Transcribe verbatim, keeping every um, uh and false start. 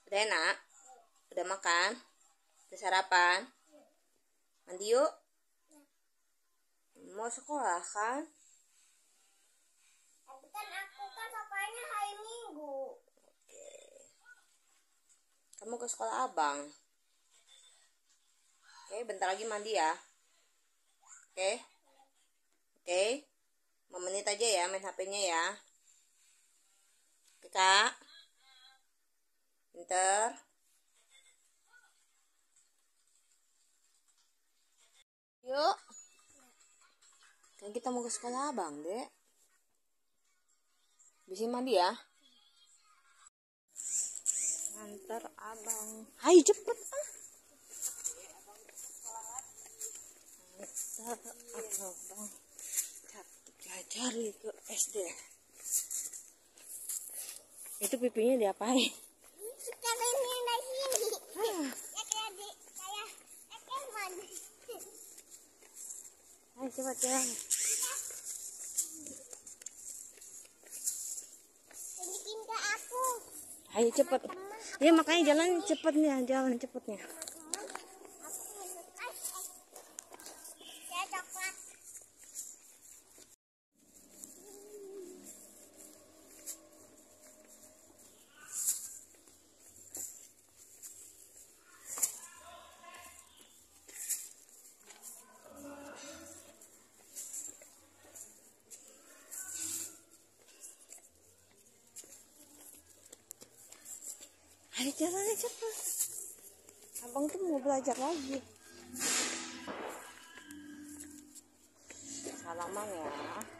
Udah enak? Udah makan? Udah sarapan? Mandi yuk. Mau sekolah kan? Tapi kan aku kan sekolahnya hari Minggu. Oke. Kamu ke sekolah abang. Oke, bentar lagi mandi ya. Oke. Oke. lima menit aja ya main H P-nya ya. Oke, Kak. Pinter. Yuk. Kan kita mau ke sekolah abang, Dek. Bisa mandi ya. Antar abang. Hai, cepet ah. Antar abang. Belajar ke S D. Itu pipinya diapain? Kita main lagi. Ya kayak di kayak Pokemon. Ayo cepat jalan. Tunjukin ke aku. Ayo cepet. Ya makanya jalan cepetnya, jalan cepetnya. Aku minum es. Ya coklat. Ayo jalan cepet. Abang tuh mau belajar lagi. Salaman ya.